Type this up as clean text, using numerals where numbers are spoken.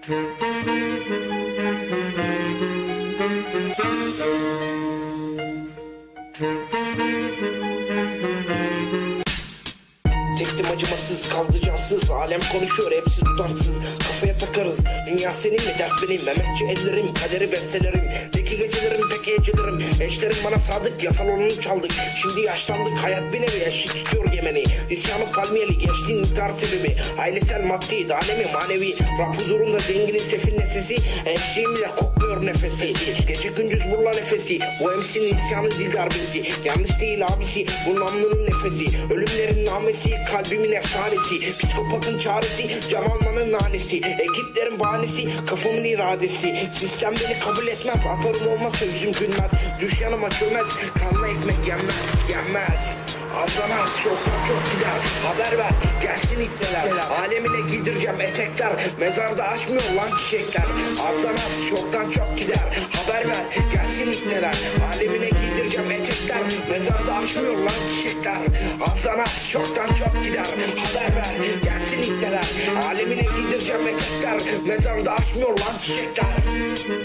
Tektim acımasız kaldı cansız. Alem konuşuyor hepsi tutarsız. Kafaya takarız dünya senin mi dert benim. Mehmetçi ellerim kaderi bestelerim. Deki gecelerim tek gecelerim. Eşlerim bana sadık yasal olanı çaldık. Şimdi yaşlandık hayat bir nevi eşit tutuyor gemeni. İsyanı palmiyeli gençliğin intihar sebebi. Ailesel maddi alemi manevi. Rap huzurunda zenginin sefil nesesi. Eşliğimle kokmuyor nefesi. Gece gündüz burla nefesi. Bu MC'nin isyanı dil darbesi. Yanlış değil abisi bu namlunun nefesi. Ölümlerin namesi kalbimin efsanesi. Psikopatın çaresi can almanın nanesi. Ekiplerin bahanesi kafamın iradesi. Sistem beni kabul etmez. Atarım olmazsa yüzüm gülmez. Düş yanıma çömez. Kanla ekmek yenmez. Azdan az çoktan çok gider. Haber ver gelsin ipneler. Alemine giydireceğim etekler. Mezarda açmıyor lan çiçekler. Azdan az çoktan çok gider. Haber ver gelsin ipneler. Alemine giydireceğim etekler. Mezarda açmıyor lan çiçekler. Azdan az çoktan çok gider. Haber ver gelsin ipneler. Alemine giydireceğim etekler. Mezarda açmıyor lan çiçekler.